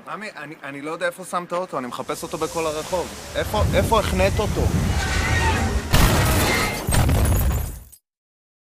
ממי, אני לא יודע איפה שמת אותו, אני מחפש אותו בכל הרחוב. איפה החנית אותו?